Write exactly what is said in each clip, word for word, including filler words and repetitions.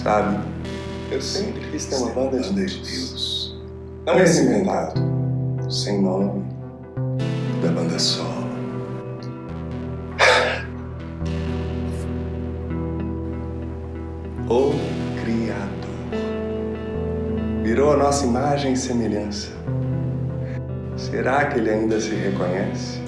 Sabe, eu sempre quis ter uma banda de Deus. Não esse inventado, sem nome, da banda solo. O Criador virou a nossa imagem e semelhança. Será que ele ainda se reconhece?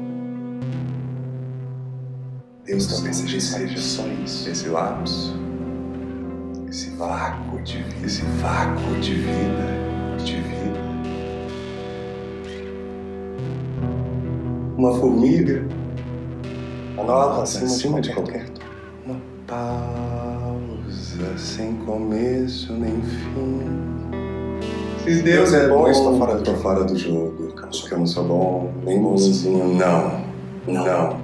Deus talvez seja, seja só isso, esse lapso, esse vácuo de vida, esse vácuo de vida, de vida. Uma formiga, a nota acima, acima de qualquer tom. Uma pausa sem começo nem fim. Se Deus é bom, eu estou fora, estou fora do jogo. Porque eu não sou bom, nem bonzinho, não, não.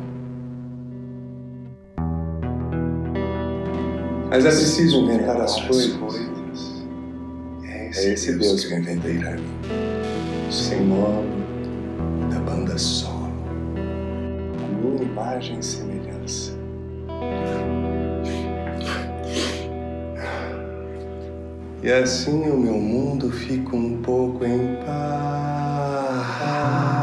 Mas é preciso inventar as coisas. É esse, é esse Deus, Deus que eu inventei pra mim. Sem nome, da banda solo. A minha imagem e semelhança. E assim o meu mundo fica um pouco em paz.